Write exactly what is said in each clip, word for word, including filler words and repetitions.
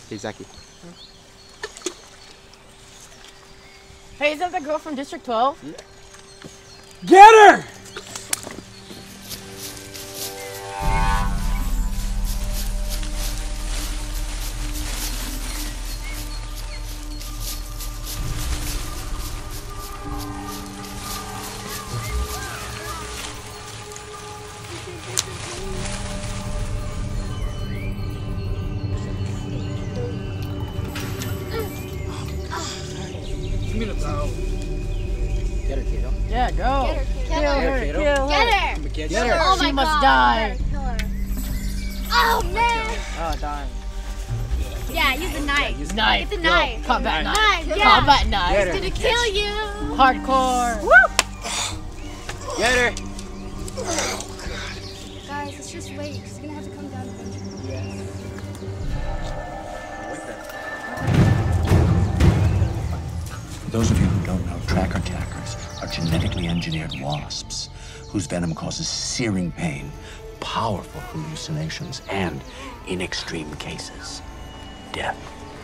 Hey, Zachy. Hey, is that the girl from District twelve? Yeah. Get her! Give me the towel. Get her, kiddo. Yeah, go. Get her, kiddo. Kill Get her, her, kiddo. kill her. Get her! Get Get her. her. Oh She my must God. die. Kill her. Oh man! Oh, darn. Yeah, use the knife. use Knife. Get the Go. knife. Combat knife. Knife, yeah. Combat knife. Get her. It's gonna kill you. Hardcore. Woo! Get her. Guys, let's just wait. She's gonna have to come down eventually. Yes. I like that. Those of you who don't know, trackerjackers are genetically engineered wasps whose venom causes searing pain, powerful hallucinations, and, in extreme cases, death.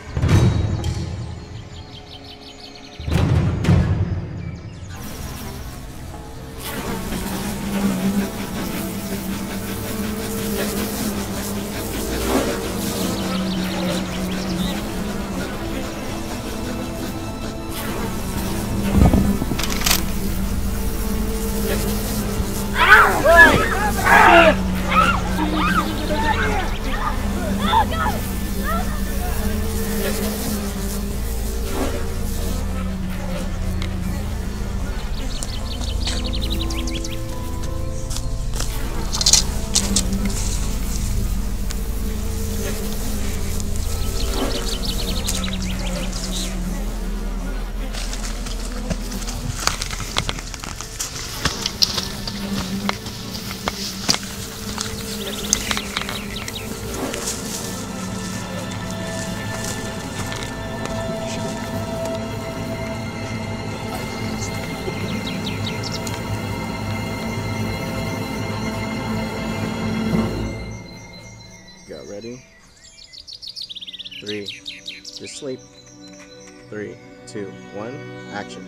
Go, ready? Three. Just sleep. Three, two, one, action.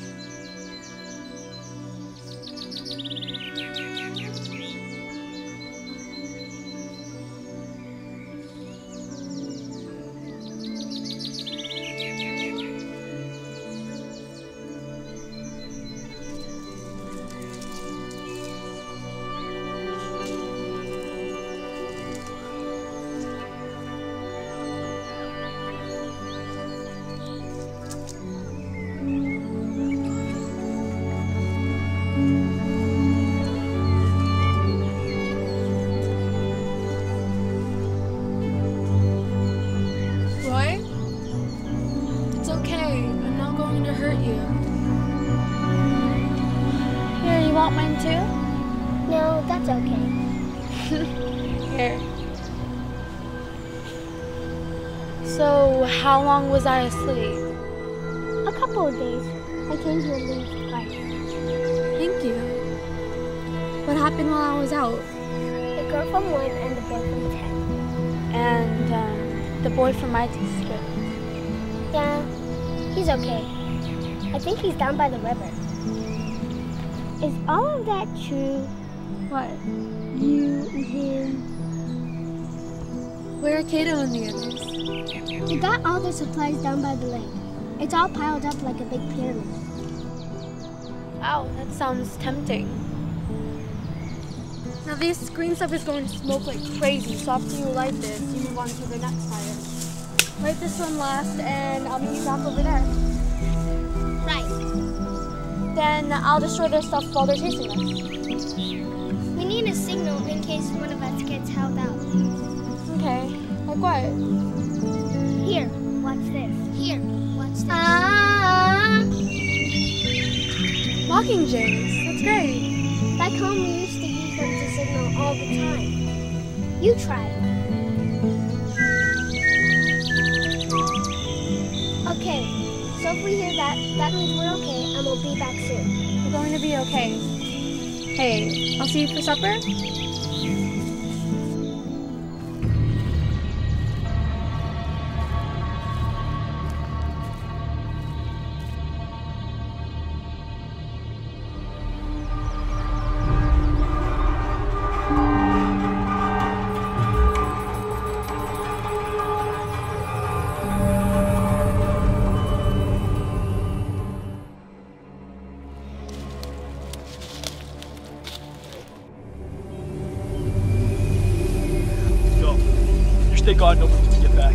Roy? It's okay. I'm not going to hurt you. Here, you want mine too? No, that's okay. Here. So, how long was I asleep? A couple of days. I came here late twice. Thank you. What happened while I was out? The girl from one and the boy from ten. And um, the boy from my district. Yeah, he's okay. I think he's down by the river. Is all of that true? What? You and him? Where are Kato and the others? They got all their supplies down by the lake. It's all piled up like a big pyramid. Wow, that sounds tempting. Now this green stuff is going to smoke like crazy, so after you light this, you move on to the next fire. Light this one last, and I'll meet you back over there. Right. Then I'll destroy their stuff while they're chasing us. We need a signal in case one of us gets held out. Okay, like what? Here, watch this. Here, watch this. Ah! Mockingjays, that's great. Back home, we used to use them to signal all the time. You try. Okay, so if we hear that, that means we're okay, and we'll be back soon. We're going to be okay. Hey, I'll see you for supper? thank God nobody can get back.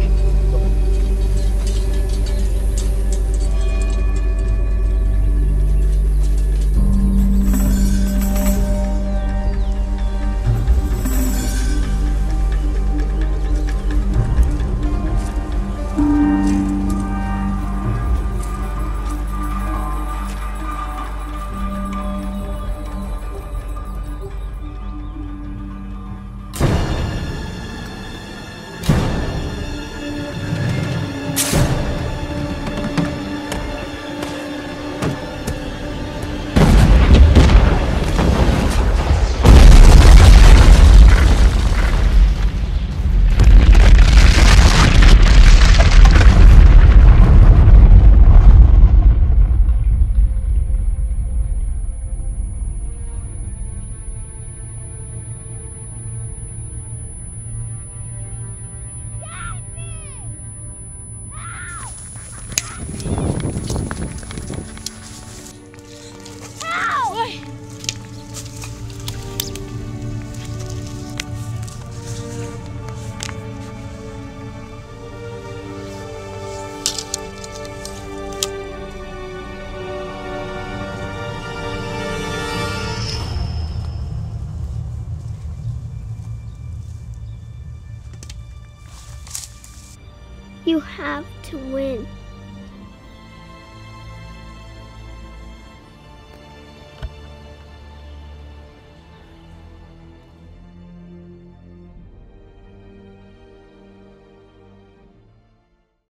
You have to win.